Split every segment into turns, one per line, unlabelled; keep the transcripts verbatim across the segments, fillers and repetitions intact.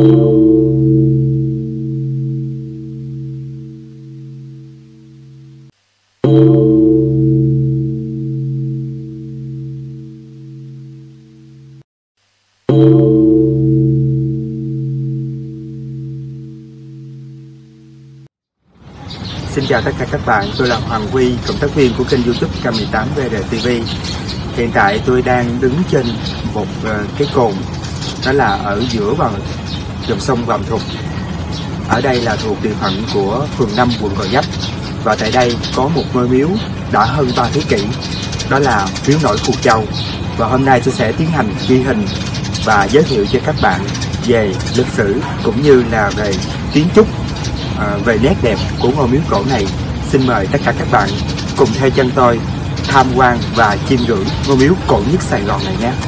Xin chào tất cả các bạn, tôi là Hoàng Huy, cộng tác viên của kênh YouTube K mười tám V R T V. Hiện tại tôi đang đứng trên một cái cồn, đó là ở giữa vào dòng sông Vàm Thuật. Ở đây là thuộc địa phận của phường năm, quận Gò Vấp. Và tại đây có một ngôi miếu đã hơn ba thế kỷ, đó là miếu nổi Phù Châu. Và hôm nay tôi sẽ tiến hành ghi hình và giới thiệu cho các bạn về lịch sử cũng như là về kiến trúc, À, về nét đẹp của ngôi miếu cổ này. Xin mời tất cả các bạn cùng theo chân tôi tham quan và chiêm ngưỡng ngôi miếu cổ nhất Sài Gòn này nhé.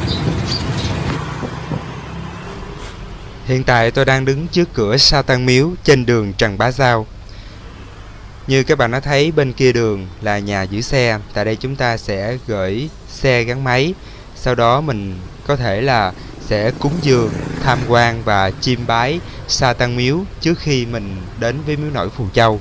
Hiện tại tôi đang đứng trước cửa Sa Tăng Miếu trên đường Trần Bá Giao. Như các bạn đã thấy, bên kia đường là nhà giữ xe. Tại đây chúng ta sẽ gửi xe gắn máy. Sau đó mình có thể là sẽ cúng dường, tham quan và chiêm bái Sa Tăng Miếu trước khi mình đến với miếu nổi Phù Châu.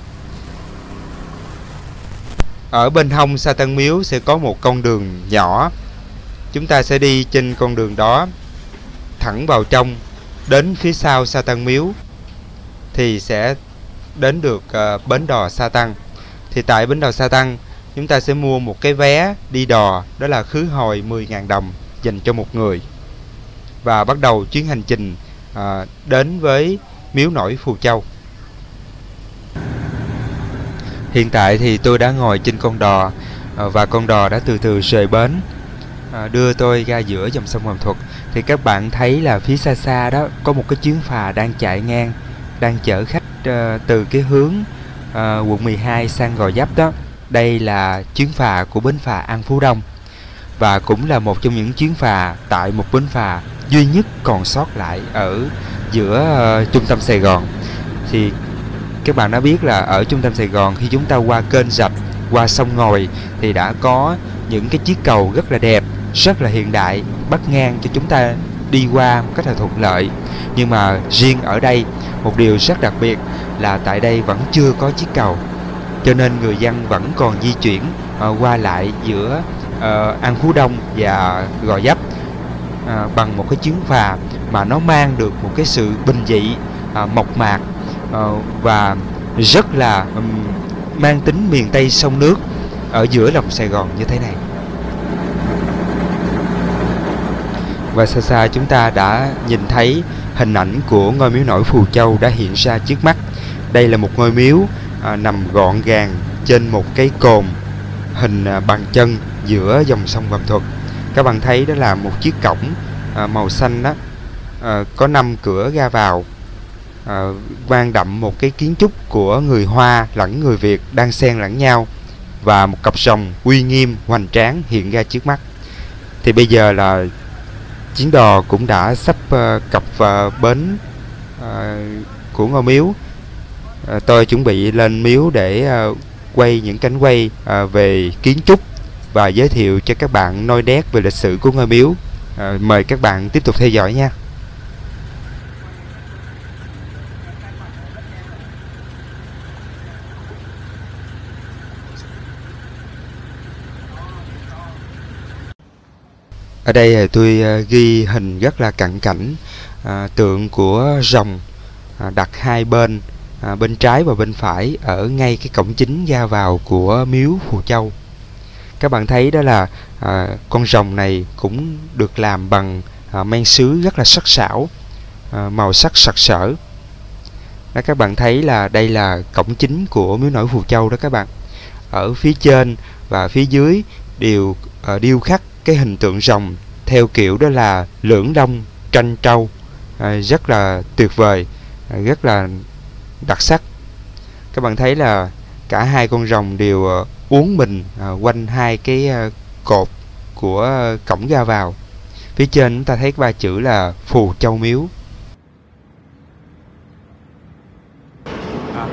Ở bên hông Sa Tăng Miếu sẽ có một con đường nhỏ. Chúng ta sẽ đi trên con đường đó thẳng vào trong, đến phía sau Sa Tăng Miếu thì sẽ đến được uh, bến đò Sa Tăng. Thì tại bến đò Sa Tăng chúng ta sẽ mua một cái vé đi đò, đó là khứ hồi mười nghìn đồng dành cho một người, và bắt đầu chuyến hành trình à, đến với miếu nổi Phù Châu. Hiện tại thì tôi đã ngồi trên con đò à, và con đò đã từ từ rời bến, à, đưa tôi ra giữa dòng sông Vàm Thuật. Thì các bạn thấy là phía xa xa đó có một cái chuyến phà đang chạy ngang, đang chở khách à, từ cái hướng à, quận mười hai sang Gò Vấp đó. Đây là chuyến phà của bến phà An Phú Đông, và cũng là một trong những chuyến phà tại một bến phà duy nhất còn sót lại ở giữa uh, trung tâm Sài Gòn. Thì các bạn đã biết là ở trung tâm Sài Gòn, khi chúng ta qua kênh rạch, qua sông Ngòi thì đã có những cái chiếc cầu rất là đẹp, rất là hiện đại, bắc ngang cho chúng ta đi qua một cách là thuận lợi. Nhưng mà riêng ở đây, một điều rất đặc biệt là tại đây vẫn chưa có chiếc cầu, cho nên người dân vẫn còn di chuyển uh, qua lại giữa uh, An Phú Đông và Gò Vấp À, bằng một cái chuyến phà mà nó mang được một cái sự bình dị, à, mộc mạc à, và rất là um, mang tính miền Tây sông nước ở giữa lòng Sài Gòn như thế này. Và xa xa chúng ta đã nhìn thấy hình ảnh của ngôi miếu nổi Phù Châu đã hiện ra trước mắt. Đây là một ngôi miếu à, nằm gọn gàng trên một cái cồn hình à, bằng chân giữa dòng sông Vàm Thuật. Các bạn thấy đó là một chiếc cổng à, màu xanh đó, à, có năm cửa ra vào, à, mang đậm một cái kiến trúc của người Hoa lẫn người Việt đang xen lẫn nhau, và một cặp rồng uy nghiêm hoành tráng hiện ra trước mắt. Thì bây giờ là chuyến đò cũng đã sắp uh, cập vào bến uh, của ngôi miếu. Uh, tôi chuẩn bị lên miếu để uh, quay những cánh quay uh, về kiến trúc và giới thiệu cho các bạn nôi nét về lịch sử của ngôi miếu. À, mời các bạn tiếp tục theo dõi nha. Ở đây tôi ghi hình rất là cận cảnh à, tượng của rồng à, đặt hai bên, à, bên trái và bên phải, ở ngay cái cổng chính ra vào của miếu Phù Châu. Các bạn thấy đó là à, con rồng này cũng được làm bằng à, men sứ rất là sắc sảo, à, màu sắc sặc sỡ. Đó, các bạn thấy là đây là cổng chính của miếu nổi Phù Châu đó các bạn. Ở phía trên và phía dưới đều à, điêu khắc cái hình tượng rồng theo kiểu đó là lưỡng long tranh trâu, à, rất là tuyệt vời, à, rất là đặc sắc. Các bạn thấy là cả hai con rồng đều uh, uốn mình uh, quanh hai cái uh, cột của uh, cổng ra vào. Phía trên chúng ta thấy ba chữ là Phù Châu Miếu. À,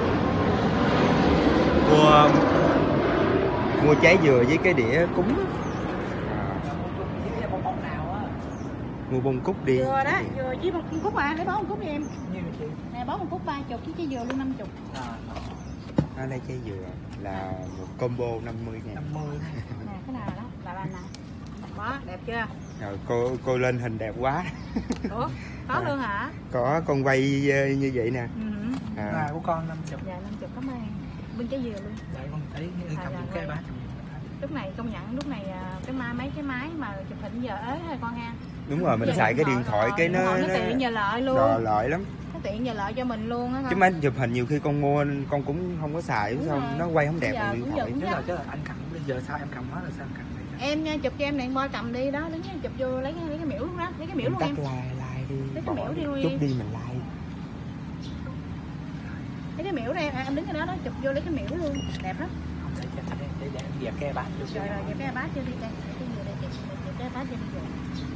mua mua trái dừa với cái đĩa cúng. Mua bông cúc đi.
Dừa đó, dừa với bông cúc à, lấy bó bông cúc đi em.
Nhiêu chị?
Nè bó bông cúc ba chục, chứ trái dừa luôn năm chục.
À,
Nó lấy trái dừa là một combo năm mươi ngàn.
năm mươi.
Nè cái nào đó, là anh nè. Đó, đẹp chưa?
Rồi cô cô lên hình đẹp quá.
Ủa, có à, luôn hả?
Có con quay như vậy nè.
Ừ.
À.
À, của con năm mươi.
Dạ năm chục, cảm ơn. Bên trái dừa luôn.
Đấy con thấy cầm
À,
cái
dạ,
bát.
Lúc này công nhận lúc này cái ma mấy cái máy mà chụp hình giờ ế thôi con ha.
Đúng rồi, mình
giờ
xài cái điện thoại
rồi,
cái nó
nó,
nó
tiện giờ lợi luôn.
đò lợi lắm.
Nó tiện giờ lợi cho mình luôn á.
Chứ máy chụp hình nhiều khi con mua con cũng không có xài, đúng sao nó quay không đẹp bằng điện thoại.
Chứ là chứ là anh cầm bây giờ sao em cầm hết rồi sao em cầm đây?
Em nha, chụp cho em điện boy cầm đi đó, đứng chụp vô lấy cái lấy cái miễu luôn đó, lấy cái miễu
Mình
luôn
tắt
em.
like like đi.
Lấy cái miễu đi luôn
chút
đi.
đi mình like.
Lấy cái miễu đây em, à, em đứng ở đó đó, chụp vô lấy cái miễu luôn, đẹp lắm.
Để để để để em dẹp cái bát vô.
Rồi rồi, dẹp cái bát cho đi đây, cái gì đây dẹp, dẹp cái bát cho đi rồi.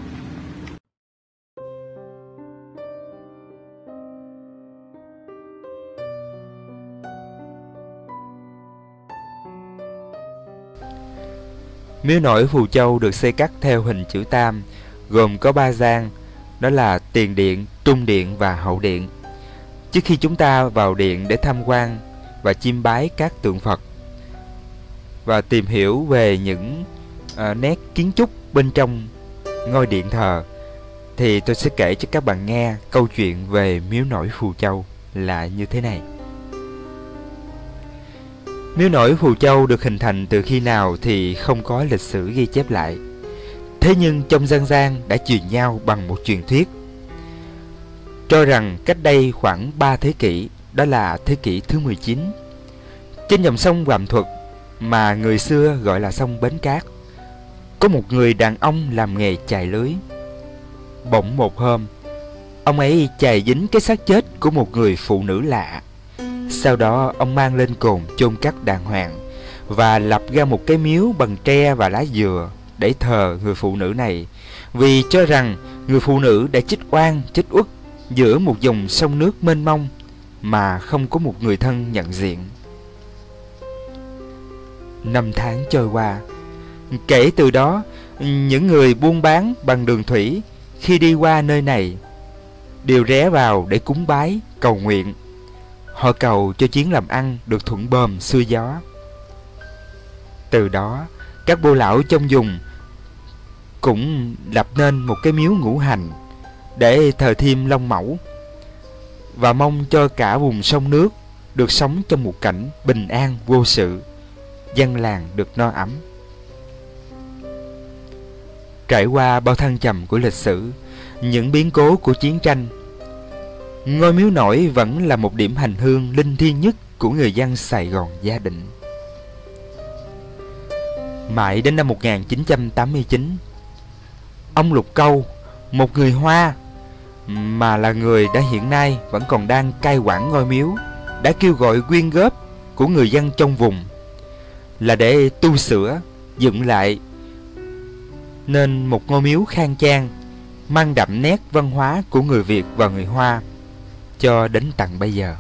Miếu nổi Phù Châu được xây cắt theo hình chữ tam, gồm có ba gian, đó là tiền điện, trung điện và hậu điện. Trước khi chúng ta vào điện để tham quan và chiêm bái các tượng Phật và tìm hiểu về những uh, nét kiến trúc bên trong ngôi điện thờ, thì tôi sẽ kể cho các bạn nghe câu chuyện về miếu nổi Phù Châu là như thế này. Miếu nổi Phù Châu được hình thành từ khi nào thì không có lịch sử ghi chép lại. Thế nhưng trong dân gian đã truyền nhau bằng một truyền thuyết, cho rằng cách đây khoảng ba thế kỷ, đó là thế kỷ thứ mười chín, trên dòng sông Vàm Thuật mà người xưa gọi là sông Bến Cát, có một người đàn ông làm nghề chài lưới. Bỗng một hôm, ông ấy chài dính cái xác chết của một người phụ nữ lạ. Sau đó ông mang lên cồn chôn cất đàng hoàng và lập ra một cái miếu bằng tre và lá dừa để thờ người phụ nữ này, vì cho rằng người phụ nữ đã chết oan chết uất giữa một dòng sông nước mênh mông mà không có một người thân nhận diện. Năm tháng trôi qua, kể từ đó những người buôn bán bằng đường thủy khi đi qua nơi này đều ré vào để cúng bái cầu nguyện. Họ cầu cho chuyến làm ăn được thuận bờm xuôi gió. Từ đó, các bô lão trong vùng cũng lập nên một cái miếu ngũ hành để thờ thêm Long Mẫu và mong cho cả vùng sông nước được sống trong một cảnh bình an vô sự, dân làng được no ấm. Trải qua bao thăng trầm của lịch sử, những biến cố của chiến tranh, ngôi miếu nổi vẫn là một điểm hành hương linh thiêng nhất của người dân Sài Gòn gia định. Mãi đến năm một nghìn chín trăm tám mươi chín, ông Lục Câu, một người Hoa mà là người đã hiện nay vẫn còn đang cai quản ngôi miếu, đã kêu gọi quyên góp của người dân trong vùng là để tu sửa, dựng lại nên một ngôi miếu khang trang, mang đậm nét văn hóa của người Việt và người Hoa cho đến tận bây giờ.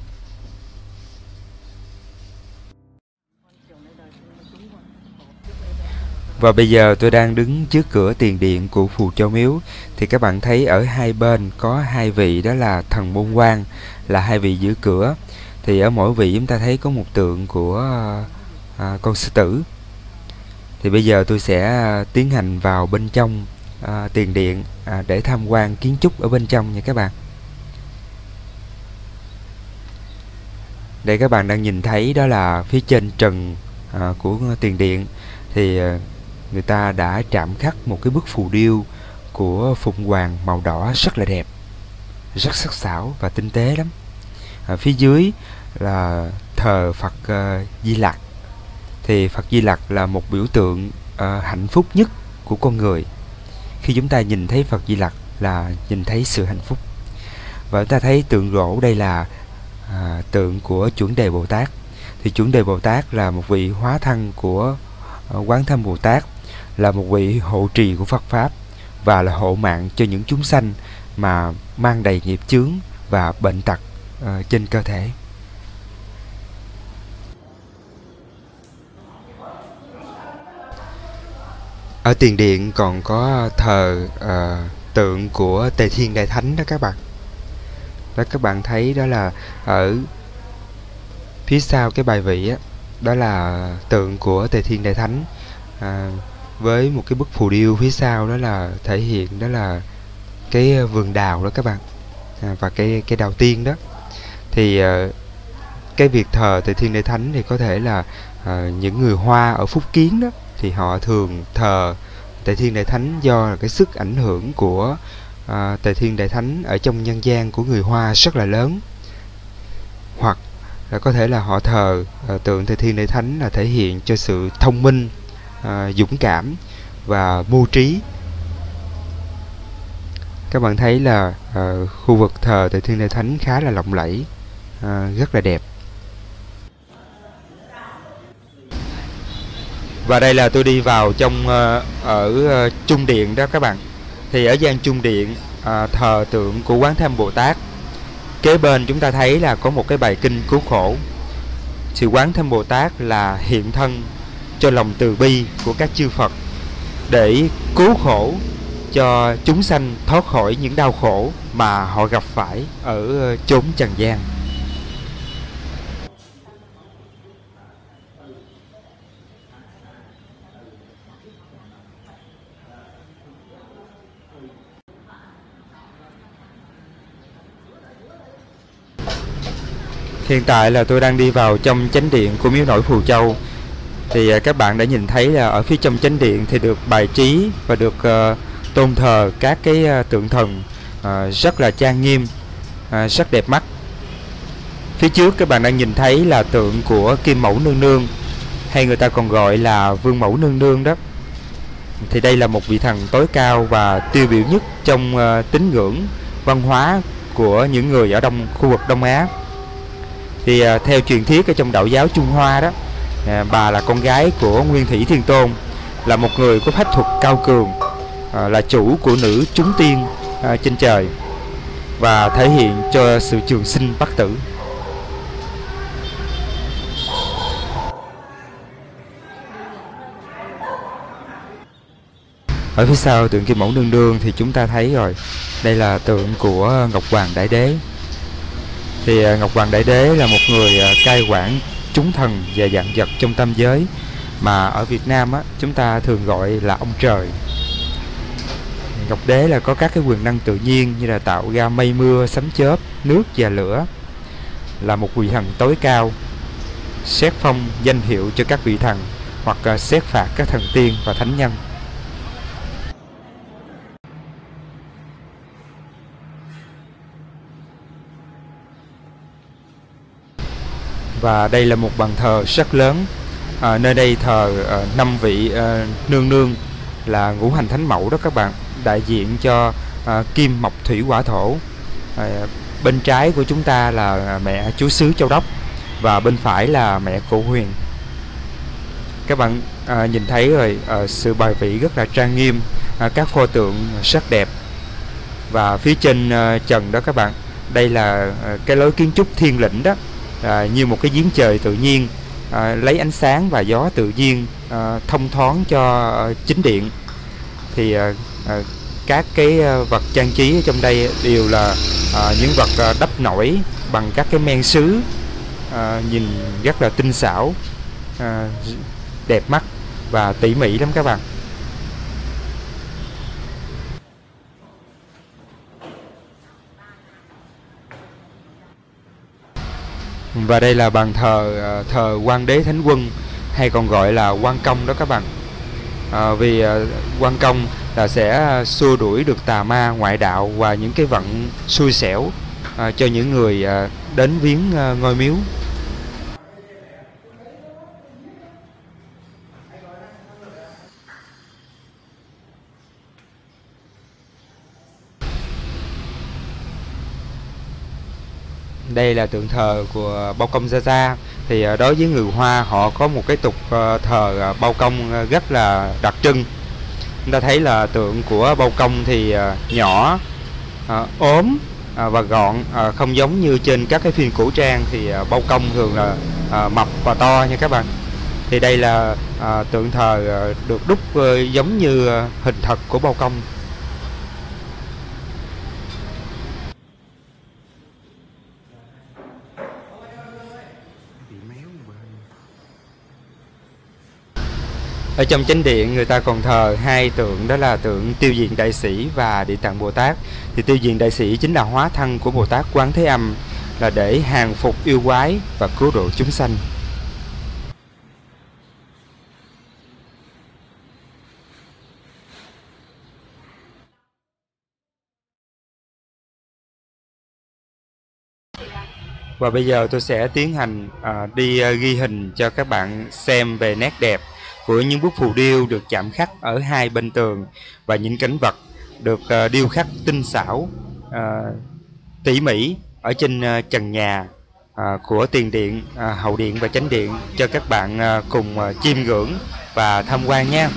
Và bây giờ tôi đang đứng trước cửa tiền điện của Phù Châu Miếu. Thì các bạn thấy ở hai bên có hai vị, đó là thần môn quan, là hai vị giữ cửa. Thì ở mỗi vị chúng ta thấy có một tượng của à, con sư tử. Thì bây giờ tôi sẽ à, tiến hành vào bên trong à, tiền điện à, để tham quan kiến trúc ở bên trong nha các bạn. Đây các bạn đang nhìn thấy đó là phía trên trần à, của tiền điện thì à, người ta đã chạm khắc một cái bức phù điêu của phụng hoàng màu đỏ rất là đẹp, rất sắc sảo và tinh tế lắm. Ở phía dưới là thờ Phật uh, Di Lặc. Thì Phật Di Lặc là một biểu tượng uh, hạnh phúc nhất của con người. Khi chúng ta nhìn thấy Phật Di Lặc là nhìn thấy sự hạnh phúc. Và chúng ta thấy tượng gỗ đây là à, tượng của Chuẩn Đề Bồ Tát. Thì Chuẩn Đề Bồ Tát là một vị hóa thân của uh, Quán Thâm Bồ Tát, là một vị hộ trì của Phật Pháp và là hộ mạng cho những chúng sanh mà mang đầy nghiệp chướng và bệnh tật uh, trên cơ thể. Ở tiền điện còn có thờ uh, tượng của Tề Thiên Đại Thánh đó các bạn. Đó, các bạn thấy đó là ở phía sau cái bài vị á, đó là tượng của Tề Thiên Đại Thánh, à, với một cái bức phù điêu phía sau, đó là thể hiện đó là cái vườn đào đó các bạn, à, và cái cái đào tiên đó. Thì à, cái việc thờ Tề Thiên Đại Thánh thì có thể là à, những người Hoa ở Phúc Kiến đó thì họ thường thờ Tề Thiên Đại Thánh do là cái sức ảnh hưởng của à, Tề Thiên Đại Thánh ở trong nhân gian của người Hoa rất là lớn. Hoặc là có thể là họ thờ à, tượng Tề Thiên Đại Thánh là thể hiện cho sự thông minh, à, dũng cảm và mưu trí. Các bạn thấy là à, khu vực thờ Tề Thiên Đại Thánh khá là lộng lẫy, à, rất là đẹp. Và đây là tôi đi vào trong uh, ở uh, Trung Điện đó các bạn. Thì ở gian Trung Điện uh, thờ tượng của Quán Tham Bồ Tát. Kế bên chúng ta thấy là có một cái bài kinh cứu khổ. Thì Quán Tham Bồ Tát là hiện thân cho lòng từ bi của các chư Phật để cứu khổ cho chúng sanh thoát khỏi những đau khổ mà họ gặp phải ở uh, chốn trần gian. Hiện tại là tôi đang đi vào trong chánh điện của Miếu Nổi Phù Châu. Thì các bạn đã nhìn thấy là ở phía trong chánh điện thì được bài trí và được uh, tôn thờ các cái uh, tượng thần uh, rất là trang nghiêm, uh, rất đẹp mắt. Phía trước các bạn đang nhìn thấy là tượng của Kim Mẫu Nương Nương, hay người ta còn gọi là Vương Mẫu Nương Nương đó. Thì đây là một vị thần tối cao và tiêu biểu nhất trong uh, tín ngưỡng văn hóa của những người ở đông khu vực Đông Á. Thì à, theo truyền thuyết ở trong đạo giáo Trung Hoa đó, à, bà là con gái của Nguyên Thủy Thiên Tôn, là một người có phép thuật cao cường, à, là chủ của nữ chúng tiên à, trên trời, và thể hiện cho sự trường sinh bất tử. Ở phía sau tượng Kim Mẫu Nương Nương thì chúng ta thấy rồi, đây là tượng của Ngọc Hoàng Đại Đế. Thì Ngọc Hoàng Đại Đế là một người cai quản chúng thần và vạn vật trong tam giới, mà ở Việt Nam á, chúng ta thường gọi là ông trời. Ngọc Đế là có các cái quyền năng tự nhiên như là tạo ra mây mưa, sấm chớp, nước và lửa, là một vị thần tối cao, xét phong danh hiệu cho các vị thần hoặc xét phạt các thần tiên và thánh nhân. Và đây là một bàn thờ rất lớn, à, nơi đây thờ năm à, vị à, nương nương là ngũ hành thánh mẫu đó các bạn, đại diện cho à, kim mộc thủy hỏa thổ. À, bên trái của chúng ta là mẹ chúa xứ Châu Đốc, và bên phải là mẹ Cổ Huyền. Các bạn à, nhìn thấy rồi, à, sự bài vị rất là trang nghiêm, à, các pho tượng rất đẹp. Và phía trên à, trần đó các bạn, đây là à, cái lối kiến trúc thiên lĩnh đó. À, như một cái giếng trời tự nhiên, à, lấy ánh sáng và gió tự nhiên à, thông thoáng cho à, chính điện. Thì à, à, các cái à, vật trang trí ở trong đây đều là à, những vật à, đắp nổi bằng các cái men sứ, à, nhìn rất là tinh xảo, à, đẹp mắt và tỉ mỉ lắm các bạn. Và đây là bàn thờ thờ Quan Đế Thánh Quân, hay còn gọi là Quan Công đó các bạn. À, vì à, Quan Công là sẽ xua đuổi được tà ma, ngoại đạo và những cái vận xui xẻo à, cho những người à, đến viếng à, ngôi miếu. Đây là tượng thờ của Bao Công Gia Gia. Thì đối với người Hoa, họ có một cái tục thờ Bao Công rất là đặc trưng. Chúng ta thấy là tượng của Bao Công thì nhỏ, ốm và gọn, không giống như trên các cái phim cổ trang thì Bao Công thường là mập và to nha các bạn. Thì đây là tượng thờ được đúc giống như hình thật của Bao Công. Ở trong chánh điện người ta còn thờ hai tượng, đó là tượng Tiêu Diện Đại Sĩ và Địa Tạng Bồ Tát. Thì Tiêu Diện Đại Sĩ chính là hóa thân của Bồ Tát Quán Thế Âm, là để hàng phục yêu quái và cứu độ chúng sanh. Và bây giờ tôi sẽ tiến hành à, đi à, ghi hình cho các bạn xem về nét đẹp của những bức phù điêu được chạm khắc ở hai bên tường, và những cảnh vật được à, điêu khắc tinh xảo, à, tỉ mỉ ở trên à, trần nhà à, của tiền điện, à, hậu điện và chánh điện, cho các bạn à, cùng à, chiêm ngưỡng và tham quan nha.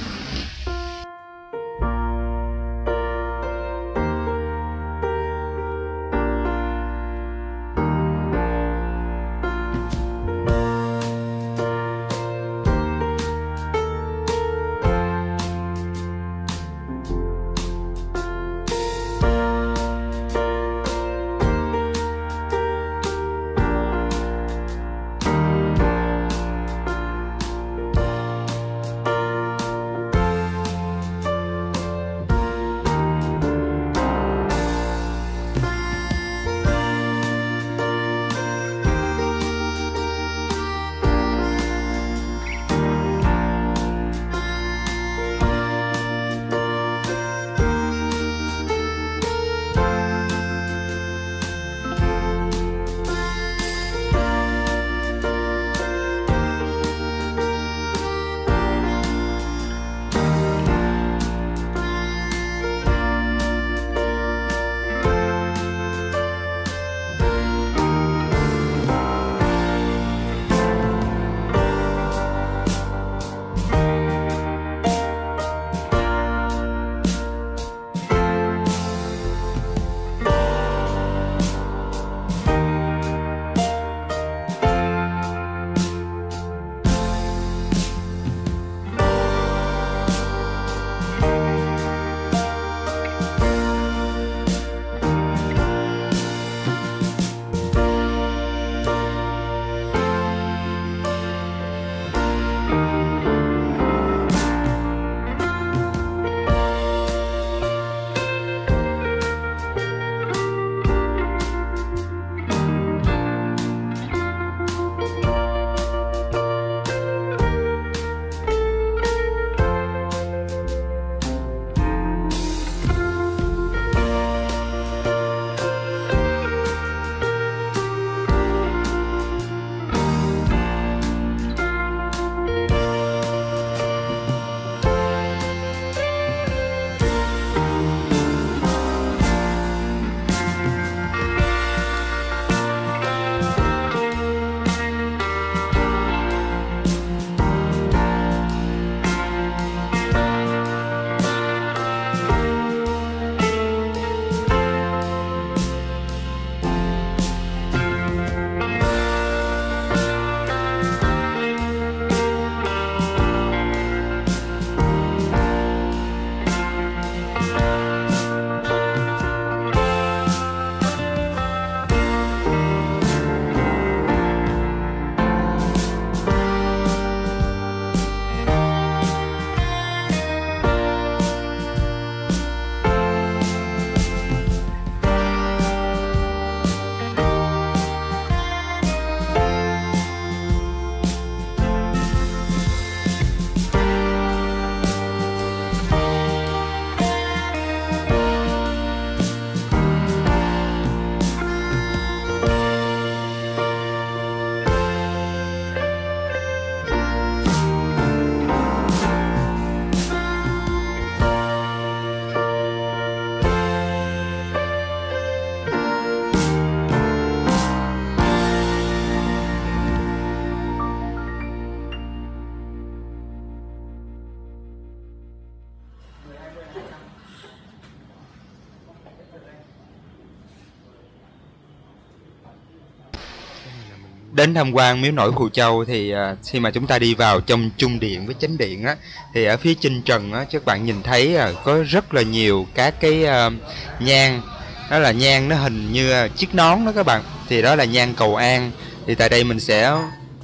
Đến tham quan miếu nổi Phù Châu thì à, khi mà chúng ta đi vào trong trung điện với chánh điện á, thì ở phía trên trần á, các bạn nhìn thấy à, có rất là nhiều các cái à, nhang, đó là nhang nó hình như chiếc nón đó các bạn, thì đó là nhang cầu an. Thì tại đây mình sẽ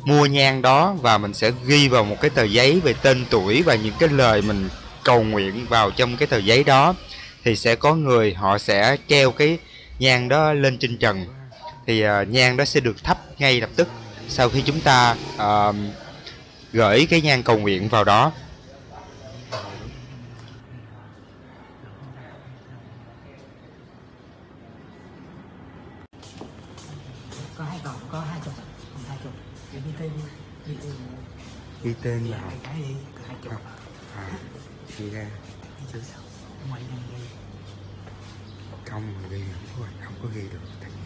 mua nhang đó và mình sẽ ghi vào một cái tờ giấy về tên tuổi và những cái lời mình cầu nguyện vào trong cái tờ giấy đó, thì sẽ có người họ sẽ treo cái nhang đó lên trên trần. Thì uh, nhang đó sẽ được thắp ngay lập tức sau khi chúng ta uh, gửi cái nhang cầu nguyện vào đó.
Có hai vòng, có hai chục, hai chục. Ghi tên, ghi tên.
Ghi tên vào.
Hai cái đi, hai chục.
À, ghi ra.
Chứ sao? Ngoài nhân ghi.
Không mà ghi thôi, không có ghi được.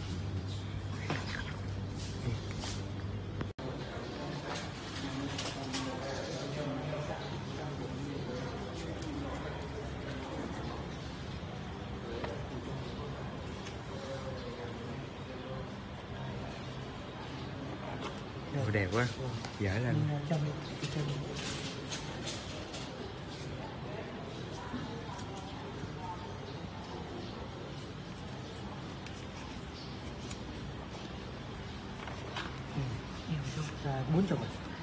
Ồ, đẹp quá, dở lên.
Bốn chục.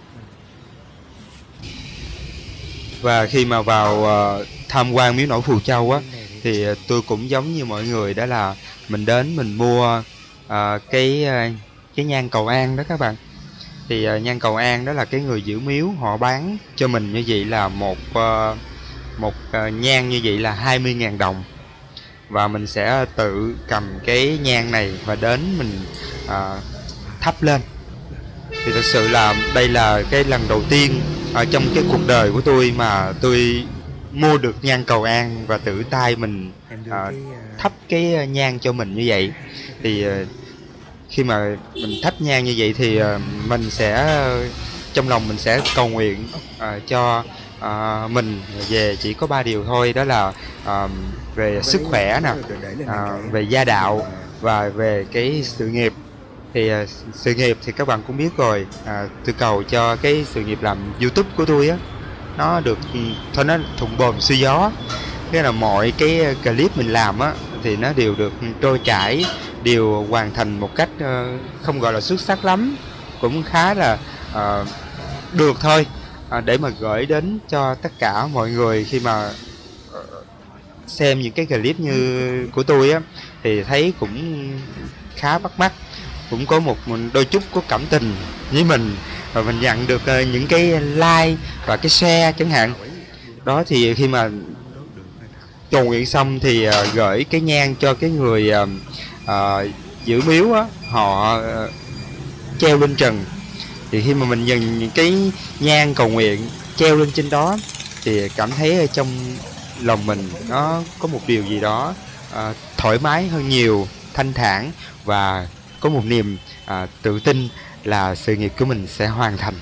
Và khi mà vào uh, tham quan miếu nổi Phù Châu á, thì uh, tôi cũng giống như mọi người, đó là mình đến mình mua uh, cái uh, cái nhang cầu an đó các bạn. Thì uh, nhang cầu an đó là cái người giữ miếu họ bán cho mình như vậy là một uh, một uh, nhang như vậy là hai mươi ngàn đồng. Và mình sẽ tự cầm cái nhang này và đến mình uh, thắp lên. Thì thật sự là đây là cái lần đầu tiên ở trong cái cuộc đời của tôi mà tôi mua được nhang cầu an và tự tay mình uh, thắp cái nhang cho mình như vậy. Thì uh, khi mà mình thắp nhang như vậy thì uh, mình sẽ uh, trong lòng mình sẽ cầu nguyện uh, cho uh, mình về chỉ có ba điều thôi, đó là uh, về sức khỏe nè, uh, về gia đạo và về cái sự nghiệp. Thì uh, sự nghiệp thì các bạn cũng biết rồi, uh, tôi cầu cho cái sự nghiệp làm YouTube của tôi á nó được thôi nó thuận buồm xuôi gió, thế là mọi cái clip mình làm á thì nó đều được trôi chảy, đều hoàn thành một cách uh, không gọi là xuất sắc lắm, cũng khá là uh, được thôi, uh, để mà gửi đến cho tất cả mọi người khi mà uh, xem những cái clip như của tôi á thì thấy cũng khá bắt mắt, cũng có một đôi chút có cảm tình với mình và mình nhận được uh, những cái like và cái share chẳng hạn. Đó thì khi mà cầu nguyện xong thì uh, gửi cái nhang cho cái người uh, uh, giữ miếu á, họ uh, treo lên trần. Thì khi mà mình nhìn những cái nhang cầu nguyện treo lên trên đó thì cảm thấy trong lòng mình nó có một điều gì đó uh, thoải mái hơn nhiều, thanh thản và có một niềm uh, tự tin là sự nghiệp của mình sẽ hoàn thành.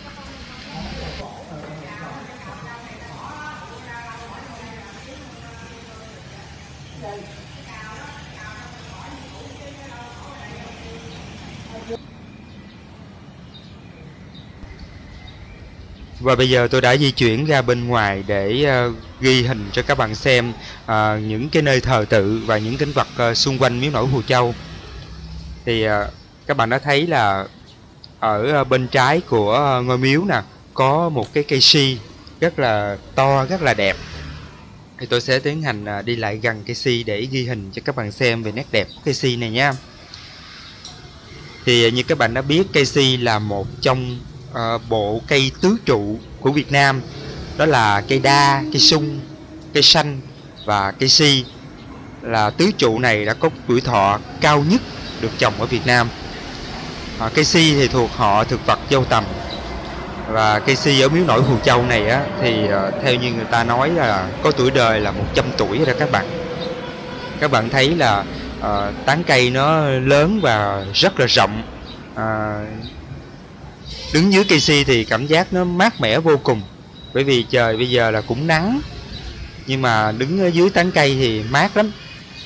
Và bây giờ tôi đã di chuyển ra bên ngoài để uh, ghi hình cho các bạn xem uh, những cái nơi thờ tự và những cảnh vật uh, xung quanh miếu nổi Phù Châu. Thì uh, các bạn đã thấy là ở uh, bên trái của uh, ngôi miếu nè có một cái cây si rất là to, rất là đẹp. Thì tôi sẽ tiến hành uh, đi lại gần cây si để ghi hình cho các bạn xem về nét đẹp của cây si này nha. Thì uh, như các bạn đã biết, cây si là một trong Uh, bộ cây tứ trụ của Việt Nam, đó là cây đa, cây sung, cây xanh và cây si. Là tứ trụ này đã có tuổi thọ cao nhất được trồng ở Việt Nam. uh, Cây si thì thuộc họ thực vật dâu tằm. Và cây si ở miếu nổi Phù Châu này á, thì uh, theo như người ta nói là có tuổi đời là một trăm tuổi rồi đó các bạn. Các bạn thấy là uh, tán cây nó lớn và rất là rộng. uh, Đứng dưới cây si thì cảm giác nó mát mẻ vô cùng, bởi vì trời bây giờ là cũng nắng, nhưng mà đứng ở dưới tán cây thì mát lắm.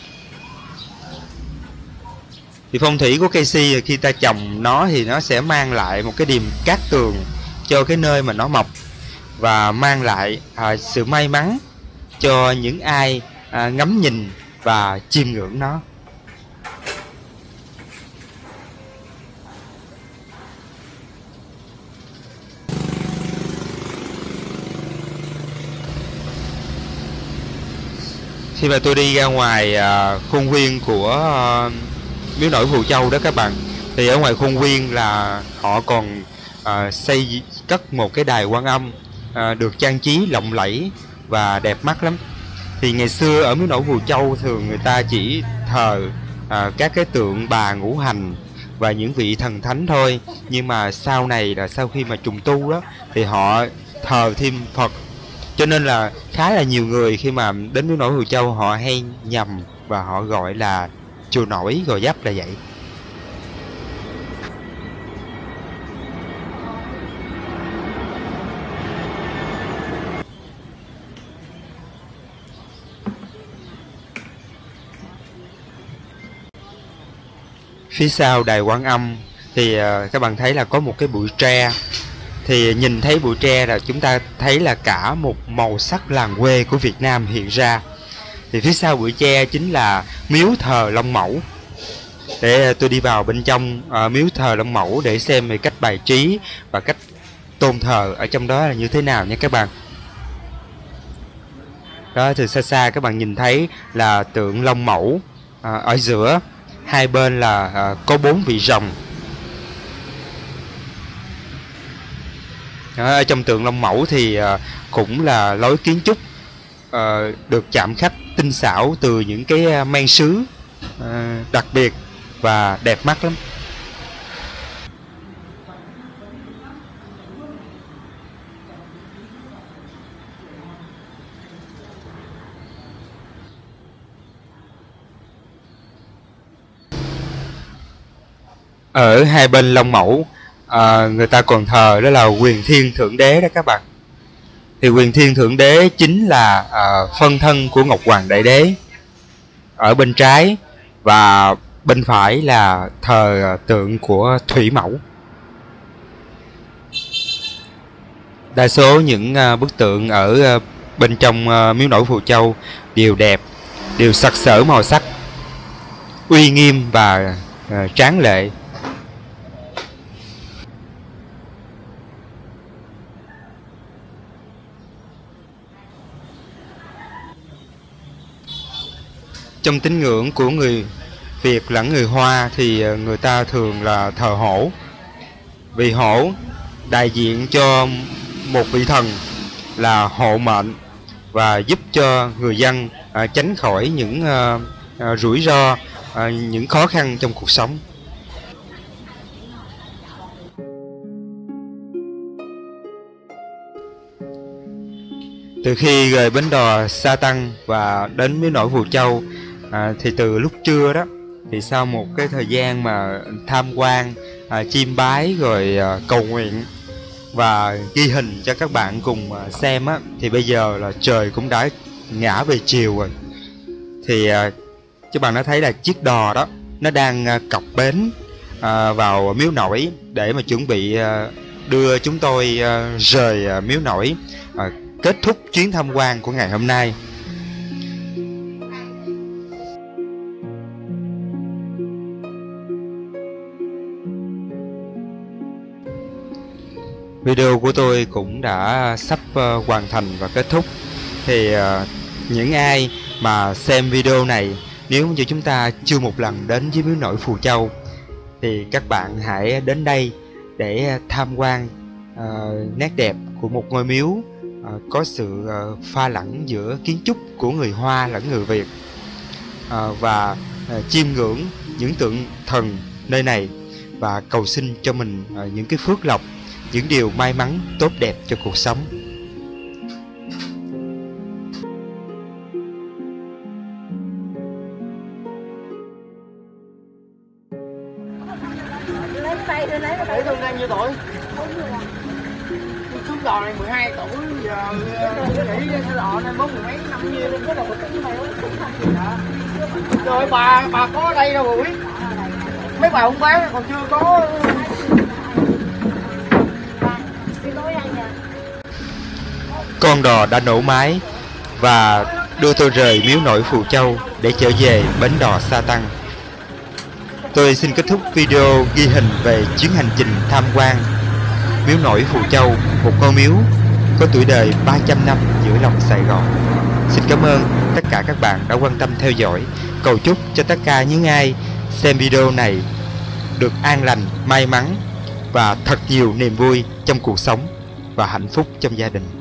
Thì phong thủy của cây si khi ta trồng nó thì nó sẽ mang lại một cái điềm cát tường cho cái nơi mà nó mọc, và mang lại à, sự may mắn cho những ai à, ngắm nhìn và chiêm ngưỡng nó. Khi mà tôi đi ra ngoài à, khuôn viên của à, miếu nổi Phù Châu đó các bạn, thì ở ngoài khuôn viên là họ còn à, xây cất một cái đài Quan Âm à, được trang trí lộng lẫy và đẹp mắt lắm. Thì ngày xưa ở miếu nổi Phù Châu thường người ta chỉ thờ à, các cái tượng bà ngũ hành và những vị thần thánh thôi, nhưng mà sau này là sau khi mà trùng tu đó thì họ thờ thêm Phật, cho nên là khá là nhiều người khi mà đến miếu nổi Phù Châu họ hay nhầm và họ gọi là chùa nổi Gò Vấp là vậy. Phía sau đài Quan Âm thì uh, các bạn thấy là có một cái bụi tre. Thì nhìn thấy bụi tre là chúng ta thấy là cả một màu sắc làng quê của Việt Nam hiện ra. Thì phía sau bụi tre chính là miếu thờ Long Mẫu. Để tôi đi vào bên trong uh, miếu thờ Long Mẫu để xem về cách bài trí và cách tôn thờ ở trong đó là như thế nào nha các bạn. Đó, từ xa xa các bạn nhìn thấy là tượng Long Mẫu uh, ở giữa. Hai bên là uh, có bốn vị rồng. Đó, ở trong tượng Long Mẫu thì uh, cũng là lối kiến trúc uh, được chạm khắc tinh xảo từ những cái uh, men sứ uh, đặc biệt và đẹp mắt lắm. Ở hai bên Long Mẫu à, người ta còn thờ đó là Quyền Thiên Thượng Đế đó các bạn. Thì Quyền Thiên Thượng Đế chính là à, phân thân của Ngọc Hoàng Đại Đế ở bên trái, và bên phải là thờ tượng của Thủy Mẫu. Đa số những à, bức tượng ở à, bên trong à, miếu nổi Phù Châu đều đẹp, đều sặc sỡ màu sắc, uy nghiêm và à, tráng lệ. Trong tín ngưỡng của người Việt lẫn người Hoa thì người ta thường là thờ hổ. Vì hổ đại diện cho một vị thần là hộ mệnh và giúp cho người dân à, tránh khỏi những à, à, rủi ro, à, những khó khăn trong cuộc sống. Từ khi rời bến đò Sa Tăng và đến miếu nổi Phù Châu, à, thì từ lúc trưa đó, thì sau một cái thời gian mà tham quan, à, chiêm bái rồi à, cầu nguyện và ghi hình cho các bạn cùng à, xem á, thì bây giờ là trời cũng đã ngã về chiều rồi. Thì à, các bạn đã thấy là chiếc đò đó nó đang à, cập bến à, vào miếu nổi để mà chuẩn bị à, đưa chúng tôi à, rời à, miếu nổi, à, kết thúc chuyến tham quan của ngày hôm nay. Video của tôi cũng đã sắp uh, hoàn thành và kết thúc. Thì uh, những ai mà xem video này, nếu như chúng ta chưa một lần đến với miếu nổi Phù Châu, thì các bạn hãy đến đây để tham quan uh, nét đẹp của một ngôi miếu uh, có sự uh, pha lẫn giữa kiến trúc của người Hoa lẫn người Việt, uh, và uh, chiêm ngưỡng những tượng thần nơi này và cầu xin cho mình uh, những cái phước lộc, những điều may mắn tốt đẹp cho cuộc sống.
Để tôi đang nhiêu tuổi? Tôi xuống đò này mười hai tuổi, giờ nghỉ cái đò này bốn mười mấy năm nhiêu luôn, có đầu tính này cũng không gì cả. Rồi bà bà có ở đây đâu mà biết. Mấy bà không bán còn chưa có.
Con đò đã nổ máy và đưa tôi rời miếu nổi Phù Châu để trở về bến đò Sa Tăng. Tôi xin kết thúc video ghi hình về chuyến hành trình tham quan miếu nổi Phù Châu, một ngôi miếu có tuổi đời ba trăm năm giữa lòng Sài Gòn. Xin cảm ơn tất cả các bạn đã quan tâm theo dõi. Cầu chúc cho tất cả những ai xem video này được an lành, may mắn và thật nhiều niềm vui trong cuộc sống và hạnh phúc trong gia đình.